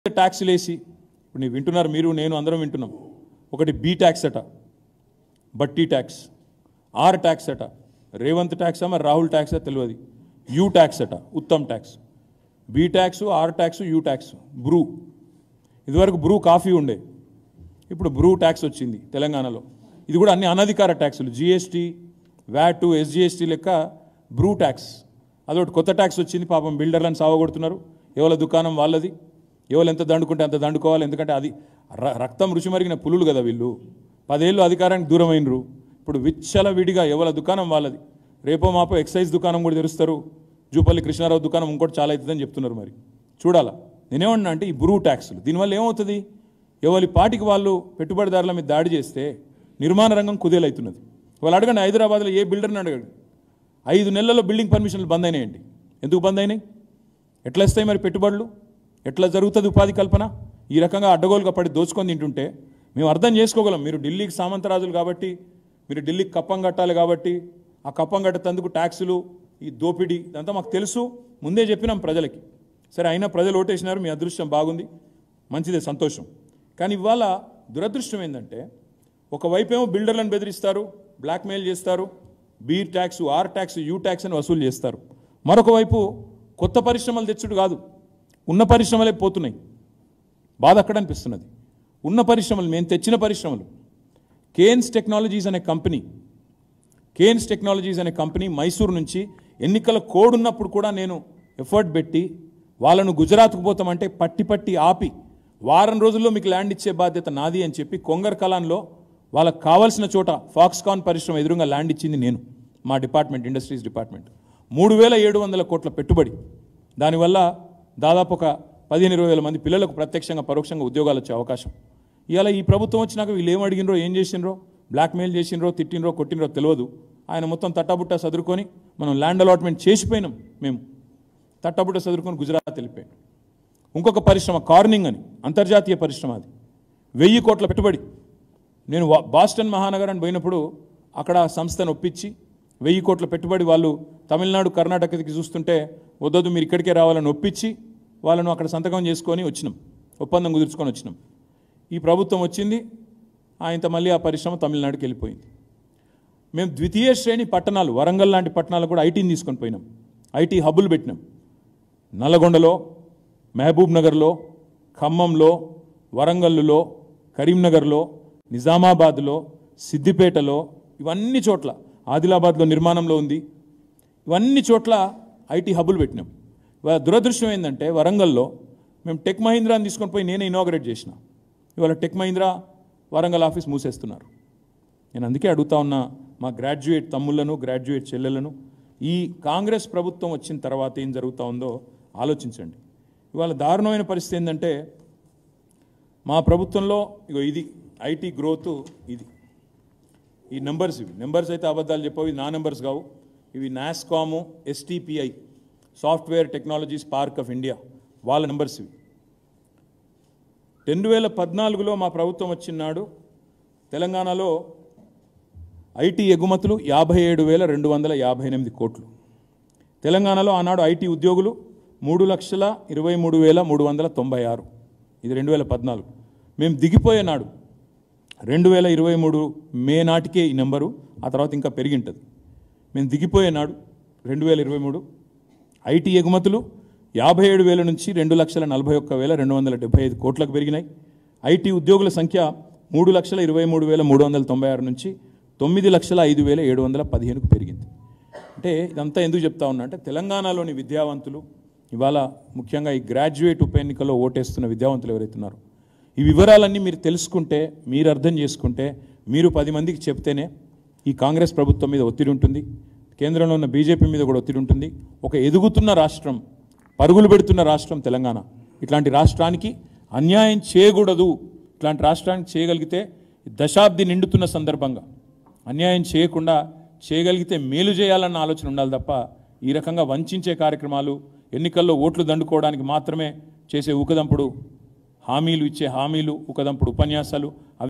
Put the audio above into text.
Tax లేసి ఇప్పుడు మీరు వింటున్నారు, మీరు నేను అందరం వింటున్నాం. ఒకటి బి ట్యాక్స్ అట, బట్టి ట్యాక్స్, ఆర్ ట్యాక్స్ అట, రేవంత్ ట్యాక్స్ మరి రాహుల్ ట్యాక్స్ తెలియదు, యూ ట్యాక్స్ అట, Uttam tax, B tax, R tax, U tax, Bru. ఇదివరకు బ్రూ కాఫీ ఉండే, ఇప్పుడు బ్రూ ట్యాక్స్ వచ్చింది తెలంగాణలో. ఇది కూడా అన్ని అనధికార ట్యాక్సులు, జిఎస్టీ, వ్యాట్, ఎస్జిఎస్టీ లెక్క బ్రూ ట్యాక్స్. అదొకటి కొత్త ట్యాక్స్ వచ్చింది. పాపం బిల్డర్లను సావగొడుతున్నారు. ఎవరి దుకాణం వాళ్ళది, ఎవరు ఎంత దండుకుంటే అంత దండుకోవాలి. ఎందుకంటే అది రక్తం రుచి మరిగిన పులులు కదా వీళ్ళు. 10 ఏళ్ళు అధికారానికి దూరమైనరు. ఇప్పుడు విచ్చల విడిగా ఎవరి దుకాణం వాళ్ళది. రేపో మాపో ఎక్సైజ్ దుకాణం కూడా తెరుస్తారు. జూపల్లి కృష్ణారావు దుకాణం ఇంకోటి చాలా అవుతుందని చెప్తున్నారు. మరి చూడాలా. నేనేమన్నా అంటే ఈ బ్రూ ట్యాక్సులు దీనివల్ల ఏమవుతుంది? ఎవరి పాటికి వాళ్ళు పెట్టుబడిదారుల మీద దాడి చేస్తే నిర్మాణ రంగం కుదేలవుతున్నది. వాళ్ళు అడగండి, హైదరాబాద్లో ఏ బిల్డర్ని అడగండి, 5 నెలల్లో బిల్డింగ్ పర్మిషన్లు బంద్ అయినాయండి. ఎందుకు బంద్ అయినాయి? ఎట్లా వస్తాయి మరి పెట్టుబడులు? ఎట్లా జరుగుతుంది ఉపాధి కల్పన? ఈ రకంగా అడ్డగోలుగా పడి దోచుకొని తింటుంటే మేము అర్థం చేసుకోగలం. మీరు ఢిల్లీకి సామంతరాజులు కాబట్టి, మీరు ఢిల్లీకి కప్పం కట్టాలి కాబట్టి, ఆ కప్పం కట్టేందుకు ట్యాక్సులు, ఈ దోపిడీ ఇదంతా మాకు తెలుసు. ముందే చెప్పినాం ప్రజలకి. సరే, అయినా ప్రజలు ఓటేసినారు. మీ అదృష్టం బాగుంది, మంచిదే, సంతోషం. కానీ ఇవాళ దురదృష్టం ఏంటంటే, ఒకవైపేమో బిల్డర్లను బెదిరిస్తారు, బ్లాక్మెయిల్ చేస్తారు, B tax, R tax, U tax అని వసూలు చేస్తారు. మరొక వైపు కొత్త పరిశ్రమలు తెచ్చుడు కాదు, ఉన్న పరిశ్రమలే పోతున్నాయి. బాధ అక్కడ అనిపిస్తున్నది. ఉన్న పరిశ్రమలు, మేము తెచ్చిన పరిశ్రమలు, కేన్స్ టెక్నాలజీస్ అనే కంపెనీ మైసూరు నుంచి ఎన్నికల కోడ్ ఉన్నప్పుడు కూడా నేను ఎఫర్ట్ పెట్టి వాళ్ళను గుజరాత్కు పోతామంటే పట్టి ఆపి, వారం రోజుల్లో మీకు ల్యాండ్ ఇచ్చే బాధ్యత నాది అని చెప్పి కొంగర్ కలాన్లో వాళ్ళకు కావాల్సిన చోట ఫాక్స్కాన్ పరిశ్రమ ఎదురుగా ల్యాండ్ ఇచ్చింది నేను, మా డిపార్ట్మెంట్, ఇండస్ట్రీస్ డిపార్ట్మెంట్. 3700 కోట్ల పెట్టుబడి. దానివల్ల దాదాపు ఒక 15-20 మంది పిల్లలకు ప్రత్యక్షంగా పరోక్షంగా ఉద్యోగాలు వచ్చే అవకాశం. ఇవాళ ఈ ప్రభుత్వం వచ్చినాక వీళ్ళు ఏం అడిగినరో, ఏం చేసినరో, బ్లాక్మెయిల్ చేసినరో, తిట్టినరో, కొట్టినరో తెలియదు. ఆయన మొత్తం తట్టాబుట్టా చదువుకొని మనం ల్యాండ్ అలాట్మెంట్ చేసిపోయినాం. మేము తట్టాబుట్టా చదువుకొని గుజరాత్ వెళ్ళిపోయాం. ఇంకొక పరిశ్రమ కార్నింగ్ అని, అంతర్జాతీయ పరిశ్రమ, అది 1000 కోట్ల పెట్టుబడి. నేను బాస్టన్ మహానగరాన్ని పోయినప్పుడు అక్కడ సంస్థను ఒప్పించి 1000 కోట్ల పెట్టుబడి వాళ్ళు తమిళనాడు, కర్ణాటకకి చూస్తుంటే వద్దొద్దు మీరు ఇక్కడికే రావాలని ఒప్పించి వాళ్ళను అక్కడ సంతకం చేసుకొని వచ్చినాం, ఒప్పందం కుదుర్చుకొని వచ్చినాం. ఈ ప్రభుత్వం వచ్చింది, ఆయనతో మళ్ళీ ఆ పరిశ్రమ తమిళనాడుకి వెళ్ళిపోయింది. మేము ద్వితీయ శ్రేణి పట్టణాలు, వరంగల్ లాంటి పట్టణాలు కూడా ఐటీని తీసుకొని పోయినాం. ఐటీ హబ్బులు పెట్టినాం. నల్లగొండలో, మహబూబ్ నగర్లో, ఖమ్మంలో, వరంగల్లో, కరీంనగర్లో, నిజామాబాద్లో, సిద్దిపేటలో, ఇవన్నీ చోట్ల, ఆదిలాబాద్లో నిర్మాణంలో ఉంది. ఇవన్నీ చోట్ల ఐటీ హబ్బులు పెట్టినాం. ఇవాళ దురదృష్టం ఏంటంటే, వరంగల్లో మేము టెక్ మహీంద్రాని తీసుకొని పోయి నేనే ఇనాగరేట్ చేసిన. ఇవాళ టెక్ మహీంద్రా వరంగల్ ఆఫీస్ మూసేస్తున్నారు. నేను అందుకే అడుగుతా ఉన్నా మా గ్రాడ్యుయేట్ తమ్ముళ్లను, గ్రాడ్యుయేట్ చెల్లెలను, ఈ కాంగ్రెస్ ప్రభుత్వం వచ్చిన తర్వాత ఏం జరుగుతూ ఉందో ఆలోచించండి. ఇవాళ దారుణమైన పరిస్థితి ఏంటంటే, మా ప్రభుత్వంలో ఇగో ఇది ఐటీ గ్రోత్, ఇది ఈ నెంబర్స్, ఇవి నెంబర్స్ అయితే అబద్ధాలు చెప్పవు, ఇవి నా నెంబర్స్ కావు. ఇవి NASSCOM, STPI, software technologies park of India, వాళ్ళ నెంబర్స్ ఇవి. 2014లో మా ప్రభుత్వం వచ్చినాడు తెలంగాణలో ఐటీ ఎగుమతులు 57,258 కోట్లు. తెలంగాణలో ఆనాడు ఐటీ ఉద్యోగులు 3,23,396. ఇది 2014. మేము దిగిపోయే నాడు 2023 మే నాటికే ఈ నెంబరు, ఆ తర్వాత ఇంకా పెరిగింటుంది. మేము దిగిపోయే నాడు 2023 ఐటీ ఎగుమతులు 57,000 నుంచి 2,41,275 కోట్లకు పెరిగినాయి. ఐటీ ఉద్యోగుల సంఖ్య 3,23,396 నుంచి 9,05,715కు పెరిగింది. అంటే ఇదంతా ఎందుకు చెప్తా ఉన్నా అంటే, తెలంగాణలోని విద్యావంతులు ఇవాళ ముఖ్యంగా ఈ గ్రాడ్యుయేట్ ఉప ఎన్నికల్లో ఓటేస్తున్న విద్యావంతులు ఎవరైతున్నారో, ఈ వివరాలన్నీ మీరు తెలుసుకుంటే, మీరు అర్థం చేసుకుంటే, మీరు 10 మందికి చెప్తేనే ఈ కాంగ్రెస్ ప్రభుత్వం మీద ఒత్తిడి ఉంటుంది, కేంద్రంలో ఉన్న బీజేపీ మీద కూడా ఒత్తిడి ఉంటుంది. ఒక ఎదుగుతున్న రాష్ట్రం, పరుగులు పెడుతున్న రాష్ట్రం తెలంగాణ. ఇట్లాంటి రాష్ట్రానికి అన్యాయం చేయకూడదు. ఇట్లాంటి రాష్ట్రానికి చేయగలిగితే, దశాబ్ది నిండుతున్న సందర్భంగా అన్యాయం చేయకుండా చేయగలిగితే మేలు చేయాలన్న ఆలోచన ఉండాలి తప్ప, ఈ రకంగా వంచే కార్యక్రమాలు, ఎన్నికల్లో ఓట్లు దండుకోవడానికి మాత్రమే చేసే ఊకదంపుడు హామీలు, ఇచ్చే హామీలు, ఊకదంపుడు ఉపన్యాసాలు